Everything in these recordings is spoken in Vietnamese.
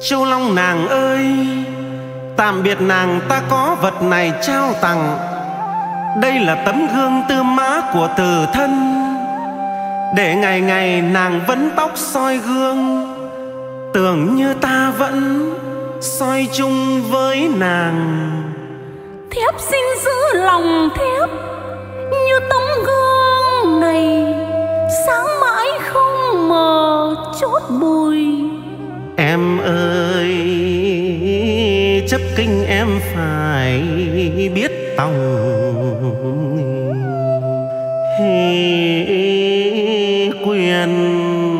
Châu Long nàng ơi, tạm biệt nàng, ta có vật này trao tặng. Đây là tấm gương tư má của từ thân, để ngày ngày nàng vấn tóc soi gương, tưởng như ta vẫn soi chung với nàng. Thiếp xin giữ lòng thiếp như tấm gương này, sáng mãi không mờ chốt bụi. Em ơi, chấp kinh em phải biết tòng, quyền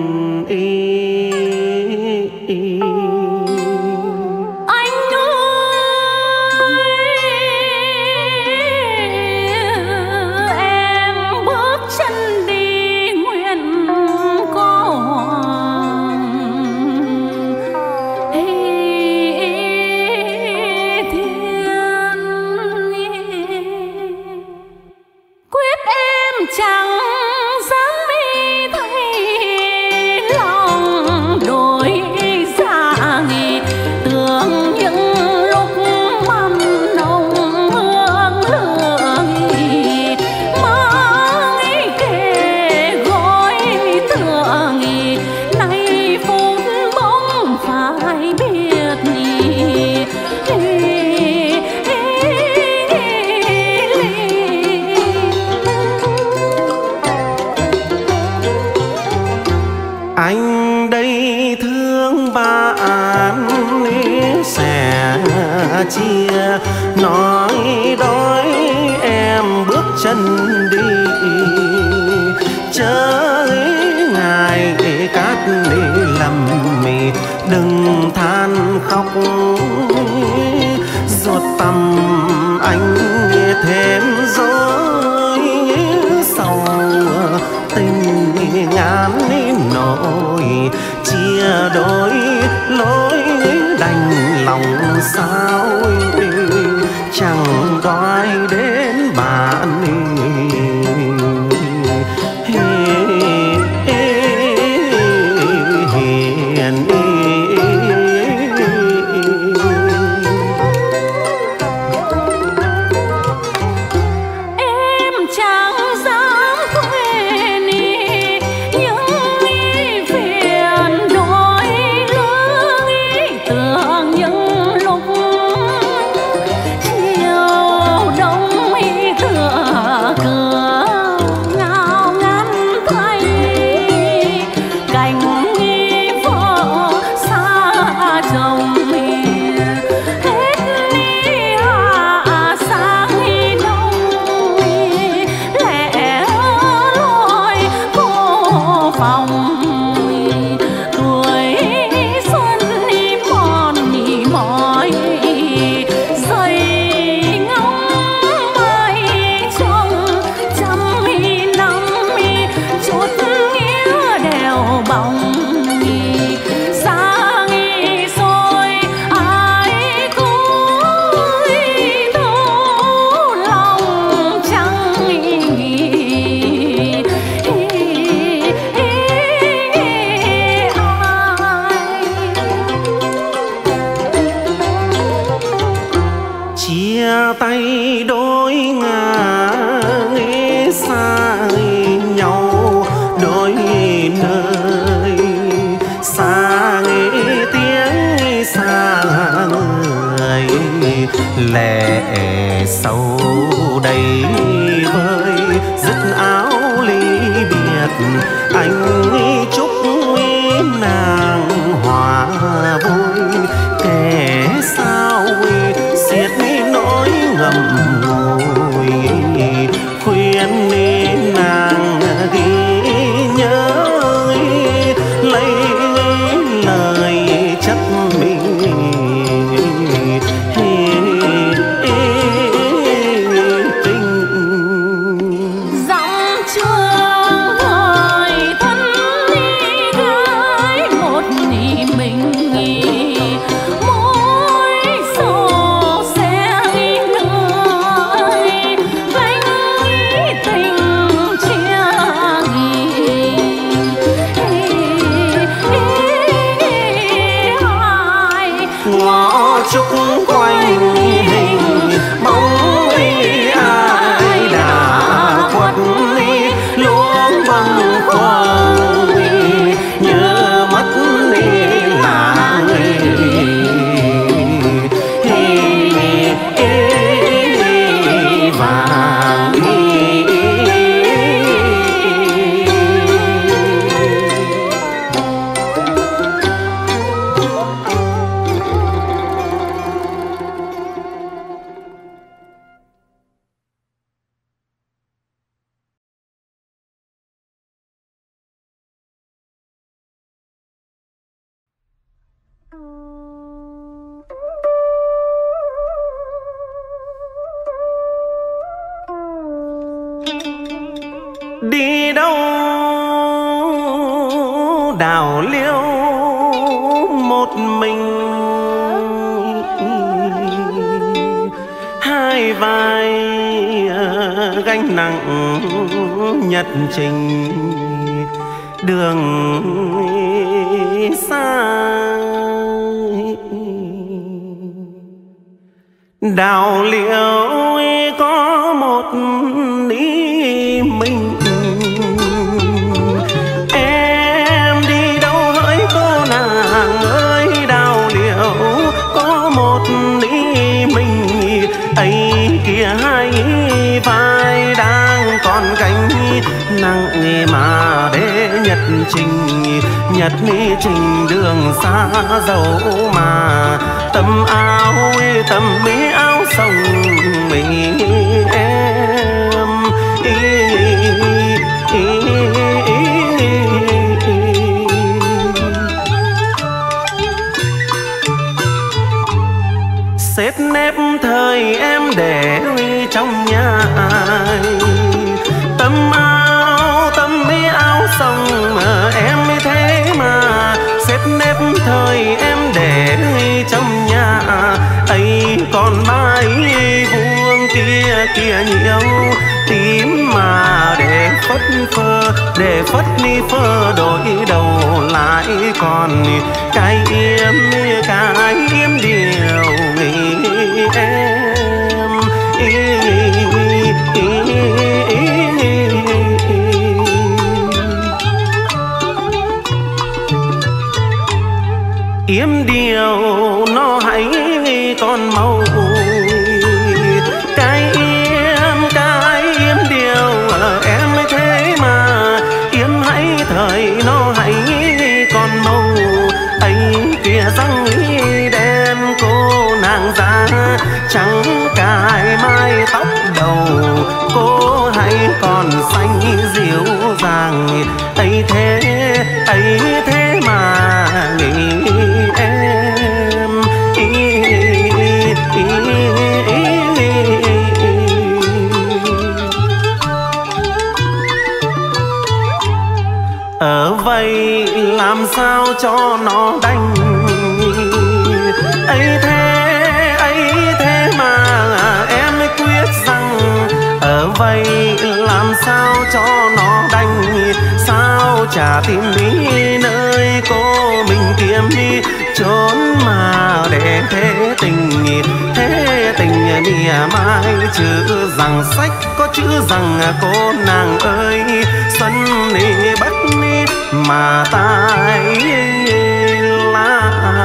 anh đây thương bạn sẻ chia, nói đói em bước chân đi, chớ ngài cát lầm mì, đừng than khóc ruột tâm anh thêm dối sầu tình ngàn nỗi chia đôi lối đành lòng sao chẳng đói đến bạn hiền. Chia tay đôi ngả xa nhau đôi nơi, xa tiếng xa người lệ sâu đầy vơi, dứt áo ly biệt anh chúc nàng hòa vui, kẻ sao xiết nỗi ngậm ngùi, khuyên nàng ghi nhớ lấy lời chất mình giọng chưa lời thân đi gái một ngõ trúc quanh hình bóng ai đã khuất luống vâng khoang nhớ mất làng vàng. Đi đâu đào liêu một mình, hai vai gánh nặng nhật trình đường xa. Đào liễu có một ý mình, em đi đâu hỡi cô nàng ơi. Đào liễu có một ý mình, ấy kia hai vai đang còn cánh nặng mà để nhật trình đường xa dấu mà tấm áo sông mình em. Xếp nếp thời em để trong nhà, tấm áo sông em thế mà. Xếp nếp thời em để trong nhà, ấy còn mái vuông kia nhiều tím mà để phất phơ đổi đầu lại còn cái yếm điều em. Yếm điều nó hãy còn màu, cái yếm điều em thế mà. Yếm hãy thời nó hãy còn màu, anh kia răng đen cô nàng da trắng cài mái tóc đầu. Cô hãy còn xanh dịu dàng, ấy thế mà nghĩ em. Ở vậy làm sao cho nó đành, ấy thế mà em quyết rằng. Ở vậy làm sao cho nó đành, sao chả tìm đi nơi cô mình kiếm đi trốn mà để thế tình mỉa mai. Chữ rằng sách có chữ rằng cô nàng ơi, xuân đi bắt đi mà tai la.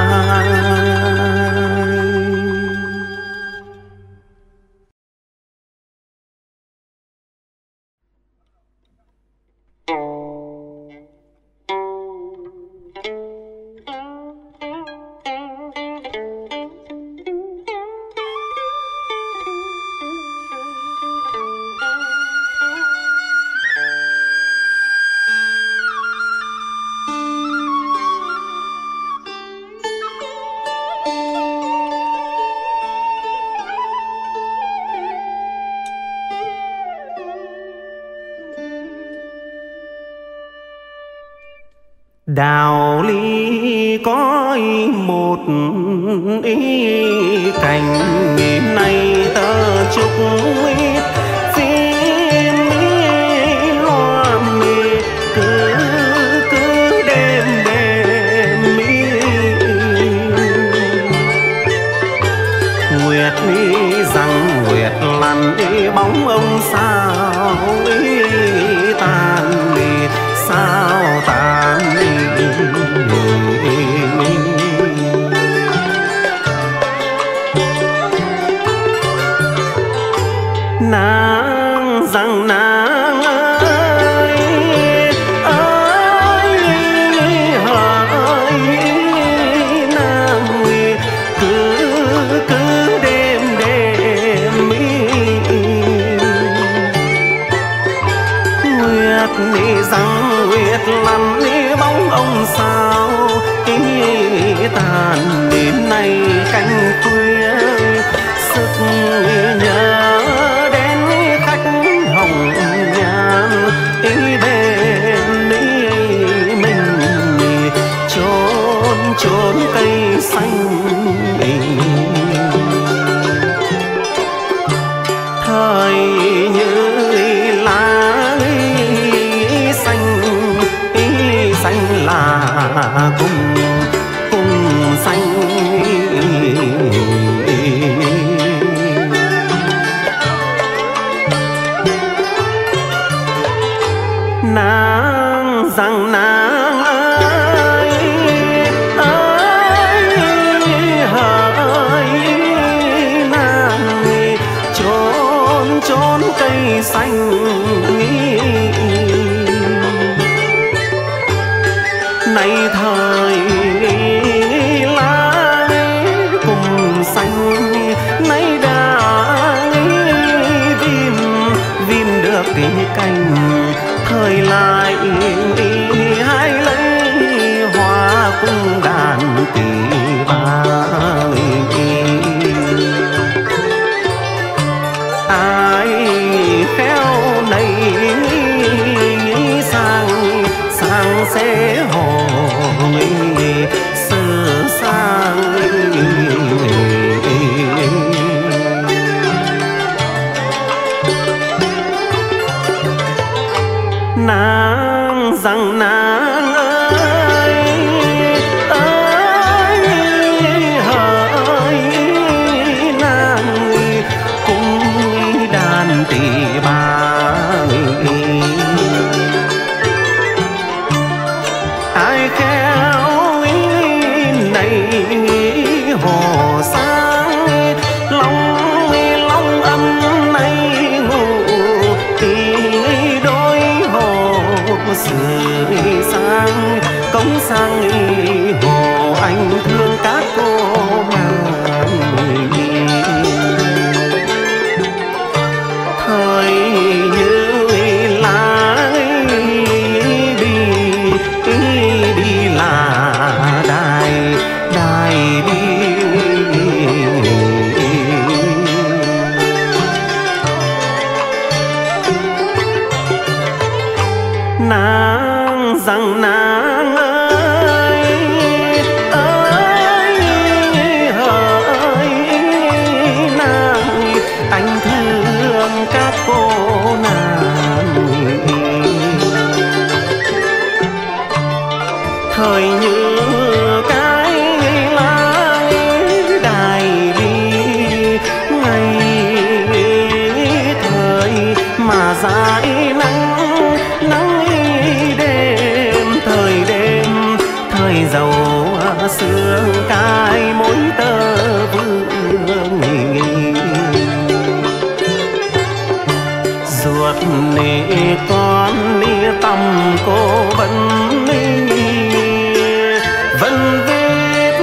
Đạo lý có một ý cảnh này tơ chúc ít phim loa mì cứ đêm rằng nguyệt lặn bóng ông sao tan sao tan. Nàng rằng nàng ơi ơi hỡi nàng cứ đêm đêm nguyệt rằng nguyệt lặn bóng ông sao tàn đến nay canh khuya sức nhớ đến khách hồng nhan bên mình chốn cây xanh thời như lá xanh xanh là cùng xanh. Nàng rằng nàng ơi ơi hỡi nàng chốn cây xanh nay thời lá cùng xanh nay đã vim được cái cành thời lại hai lấy hoa cung đàn tỷ ba ai khéo này sang sẽ hồ sơ sang. Nàng rằng nàng ơi ơi hỡi nàng cùng đàn tỷ ba ai khéo này hồ sáng long âm nay ngủ đôi sưởi sang cống sang hồ anh thương các cô nàng thời như lá đi là đài đi nàng rằng nàng ơi ơi hỡi nàng anh thương các cô nàng thời như cái lá đài đi ngày thời mà dài nắng thời dầu sương cài mối tơ vương ruột nề con tâm cô vẫn viết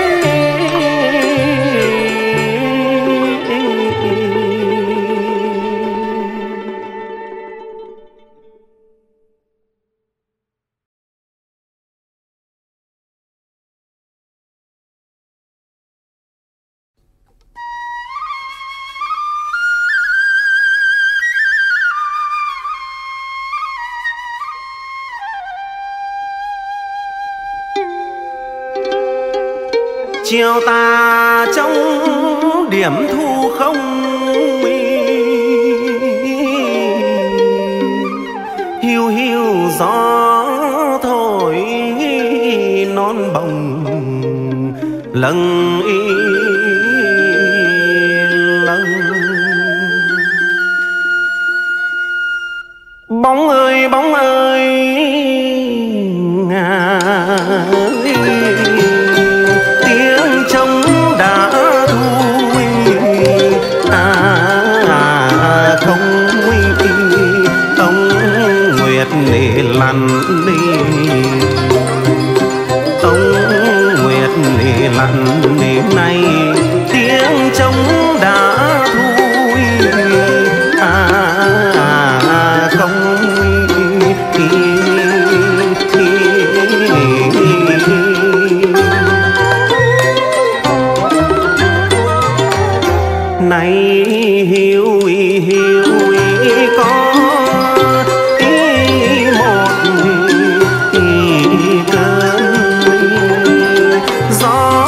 chiều tà trong điểm thu không hiu hiu gió thổi non bồng lâng này hiu hiu có ý một cơn gió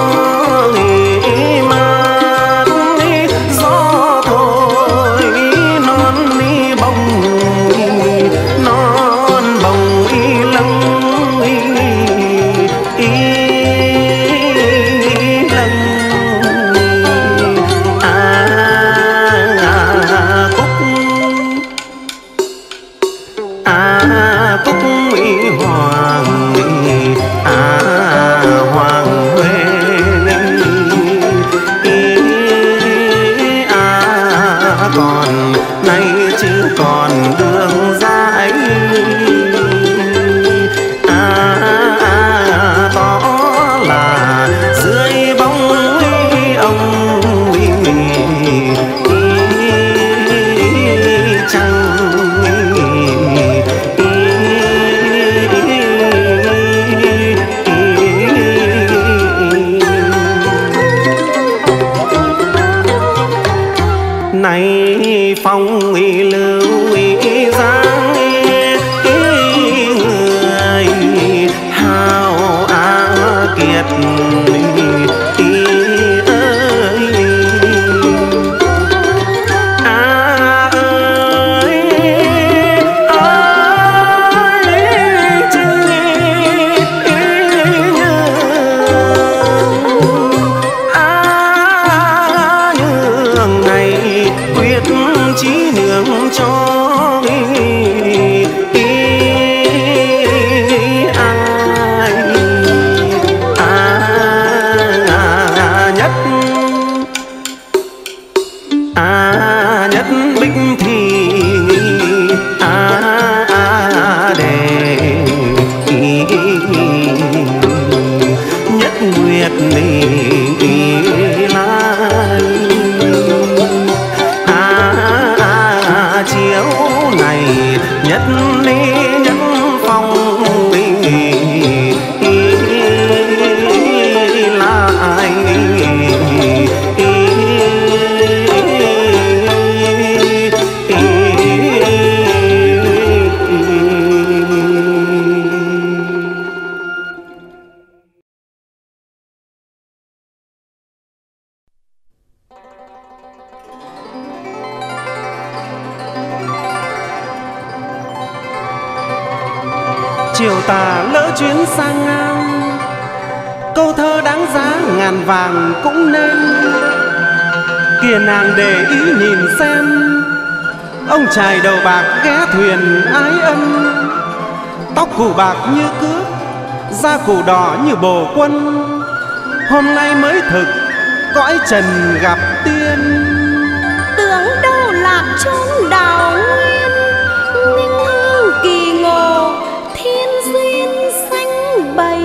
mát gió thôi non bông lâng còn nay chứ còn đường dài đó là dưới bóng ông trăng này phong lưu dáng người hào kiệt chí nương cho ai nhất bích thì đề nhất nguyệt chiếu này nhất ly nhất phong lại chiều tà lỡ chuyến sang ngang, câu thơ đáng giá ngàn vàng cũng nên. Kìa nàng để ý nhìn xem, ông chài đầu bạc ghé thuyền ái ân. Tóc củ bạc như cước, da củ đỏ như bồ quân. Hôm nay mới thực cõi trần gặp tiên. Tưởng đâu lạc chốn đào nguyên, minh hương kỳ ngộ thiên duyên xanh bày.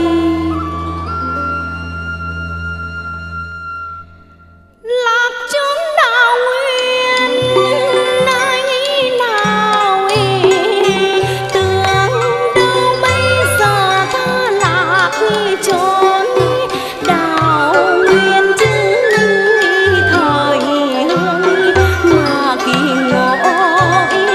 Lạc chốn đào nguyên ai nào tưởng đâu bây giờ ta lạc chốn đào nguyên chứ thời hương mà kỳ ngộ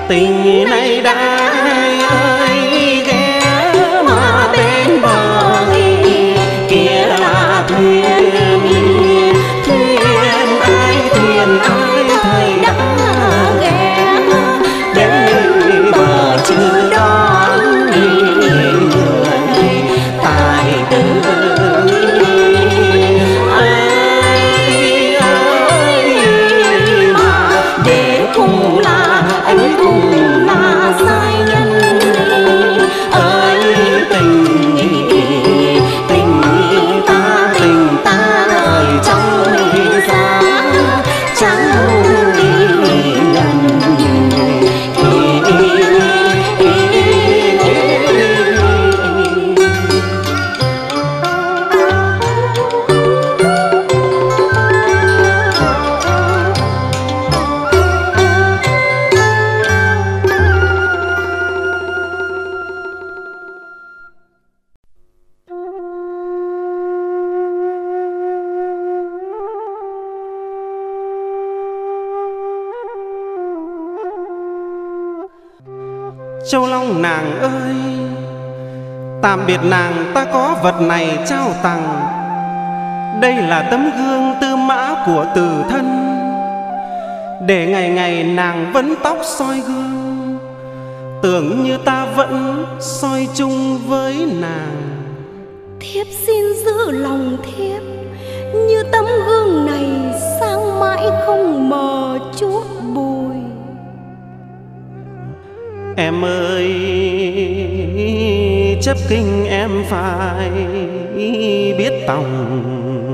tình này đai ơi ghé mà bên bờ kia là thuyền ai thầy đã ghé đến bờ chưa đón người tài tử Châu Long nàng ơi, tạm biệt nàng ta có vật này trao tặng. Đây là tấm gương tư mã của từ thân, để ngày ngày nàng vấn tóc soi gương, tưởng như ta vẫn soi chung với nàng. Thiếp xin giữ lòng thiếp, như tấm gương này sáng mãi không mờ chút bụi. Em ơi, chấp kinh em phải biết tòng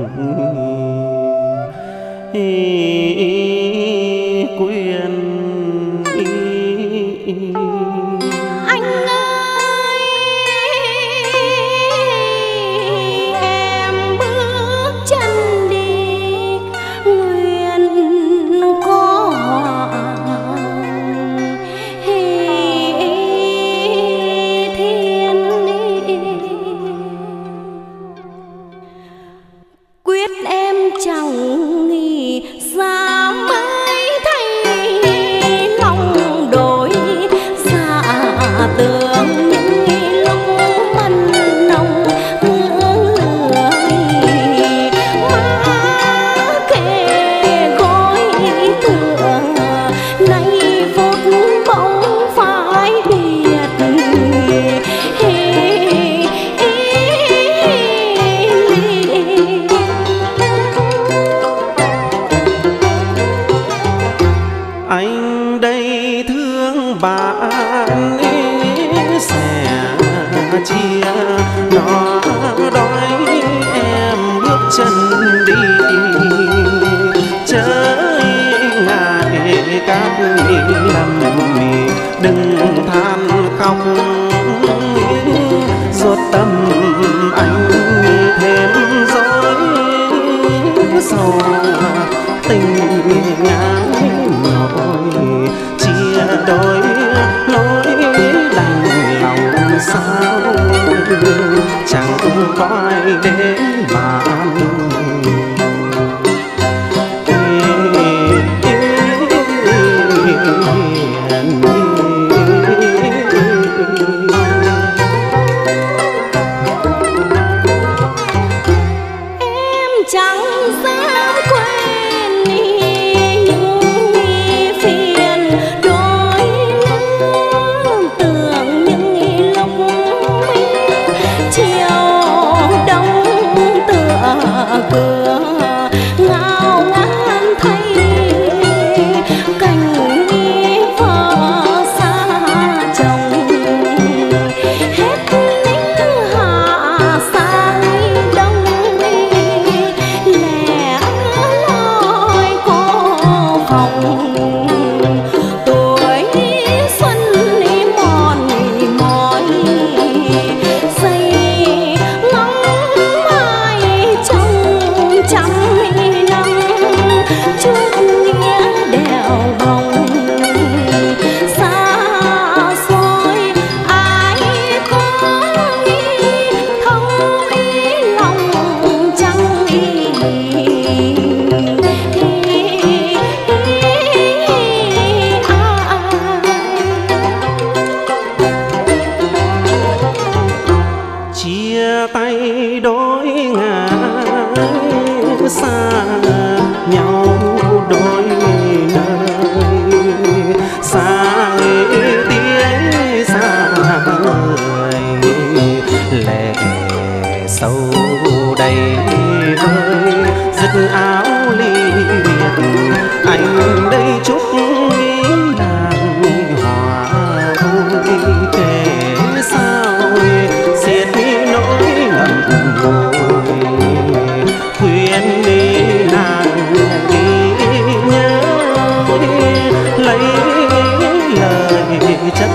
quyền. Anh ơi, em bước chân đi nguyện có quyết em chẳng nghĩ ra mới thay lòng đổi dạ tưởng những lúc mân nồng hương lửa má kề gối tựa nay phút bỗng phải biệt. Anh đây thương bạn sẻ chia nó đói em bước chân đi chớ ngại các lầm đừng than khóc ruột tâm anh thêm dối sầu tình ngã nỗi chia đôi lối đành lòng sao chẳng có ai đến bàn. Em chẳng dám quên những phiền đôi lưng, tưởng những lúc chiều đông tựa cửa ngao ngán thấy cảnh vợ xa chồng hết lính hạ sang đông lẻ loi cô phòng tuổi xuân mòn mỏi xây ngóng mai trong trăm năm chút nghĩa đèo bồng xa xôi ai có nghĩ thấu ý lòng chẳng ai. lấy lời chất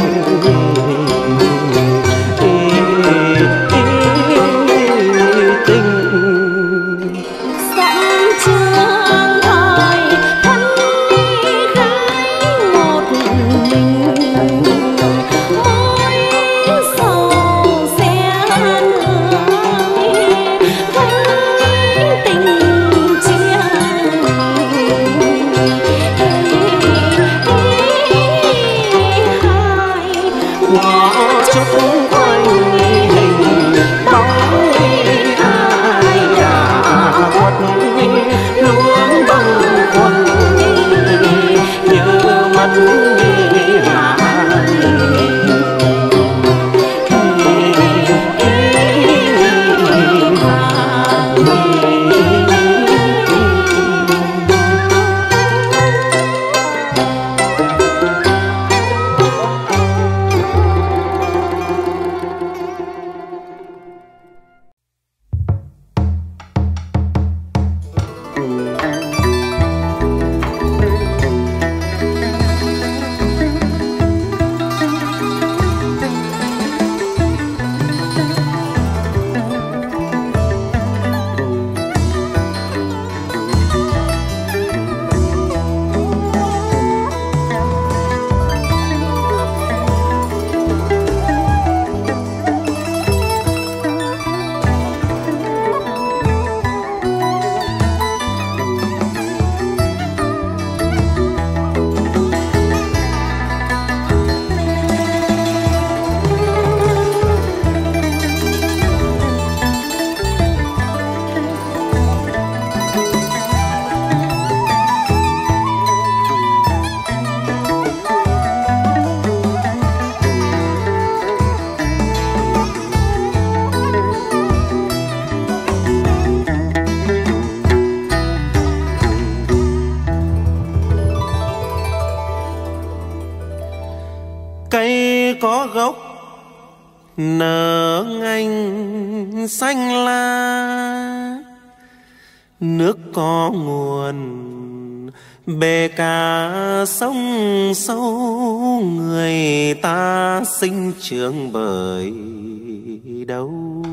có gốc nở ngành xanh la, nước có nguồn bể cả sông sâu, người ta sinh trưởng bởi đâu.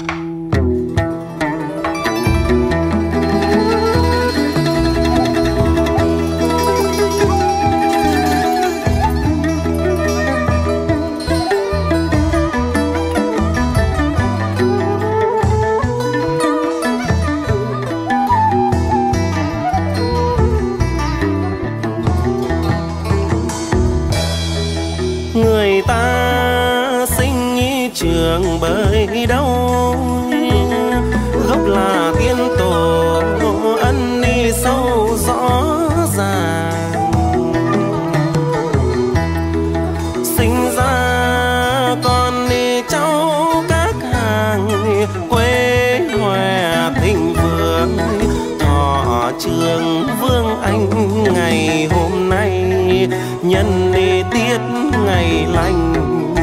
Người ta sinh trưởng bởi đâu, gốc là tiên tổ ân đi sâu rõ ràng. Sinh ra con đi cháu các hàng, quê hòa thịnh vượng thọ trường vương anh. Ngày hôm nay nhân đi tiết ngày lành,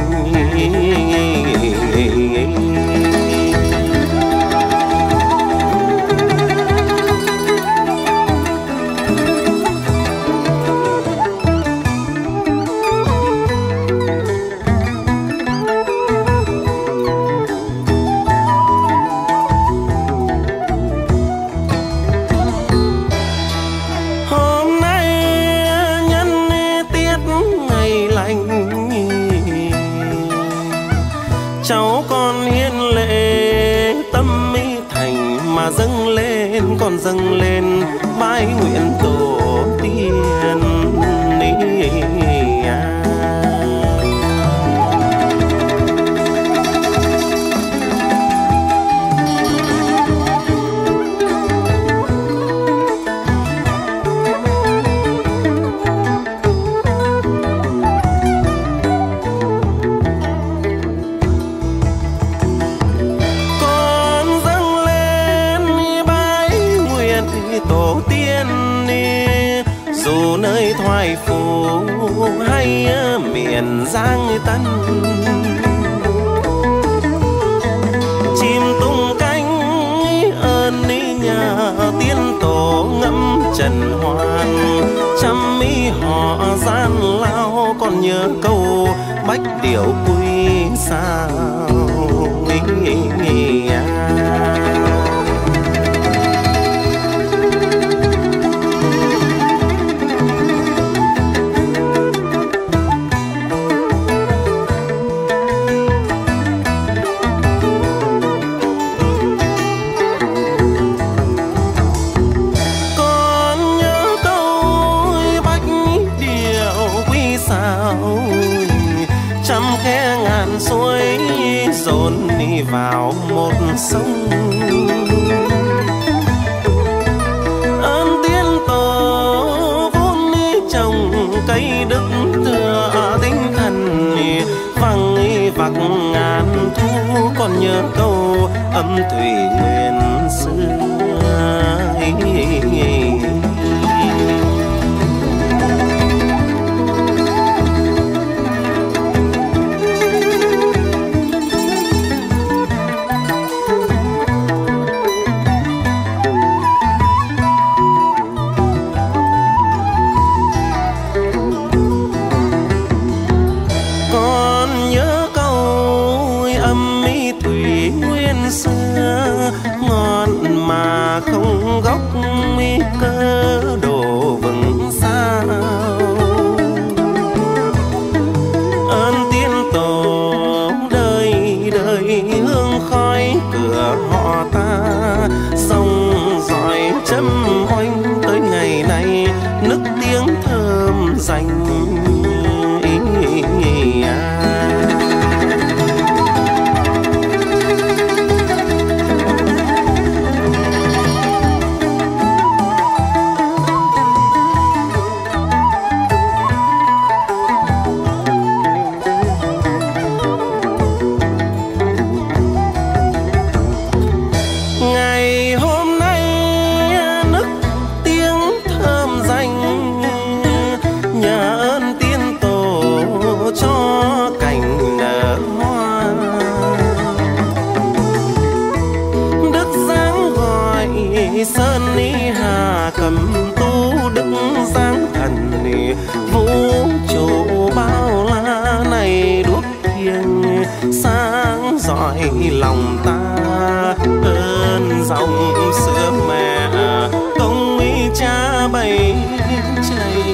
hôm nay nhân tiết ngày lành. Cháu con hiền lễ tâm mỹ thành mà dâng lên, còn dâng lên bái nguyện tổ tiên tổ tiên đi. Dù nơi thoại phủ hay miền Giang Tân, chim tung cánh ơn đi nhà tiên tổ ngẫm trần hoàn. Trăm mỹ hò nhỏ gian lao, còn nhớ câu bách điệu quy sao suối dồn đi vào một sông. Ơn tiên tổ vốn trồng cây đức tựa tinh thần, vang vặc ngàn thu còn nhớ câu âm thủy nguyên xưa. Không gốc nguy cơ đổ vừng sao. Ơn tiên tổ đời đời hương khói cửa họ ta, dòng dõi chấm oanh tới ngày nay nức tiếng thơm dành sơn ni hà cầm tu đức giáng thần vũ trụ bao la này đuốc thiêng sáng rọi lòng ta. Ơn dòng sữa mẹ công uy cha bày chay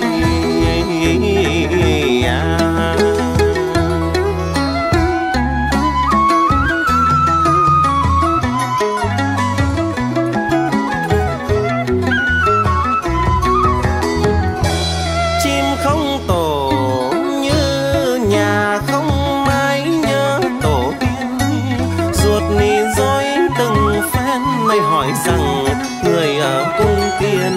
hỏi rằng người ở cung tiên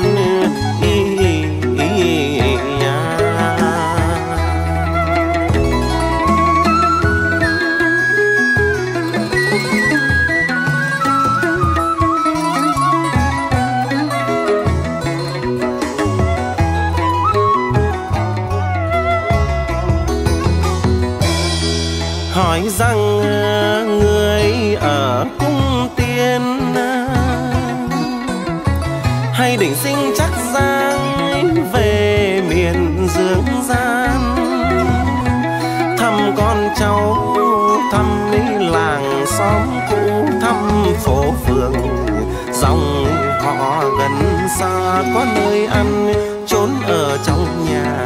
hỏi rằng người ở cung tiên hay định sinh chắc giang về miền dương gian, thăm con cháu thăm đi làng xóm cũ thăm phố phường, dòng họ gần xa có nơi ăn trốn ở trong nhà.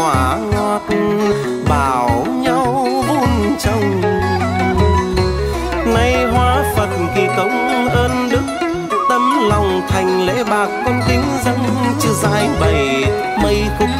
quả ngọt bảo nhau vun trồng. Nay hóa Phật kỳ công ơn đức, tấm lòng thành lễ bạc con kính dâng chư giải bày mây khúc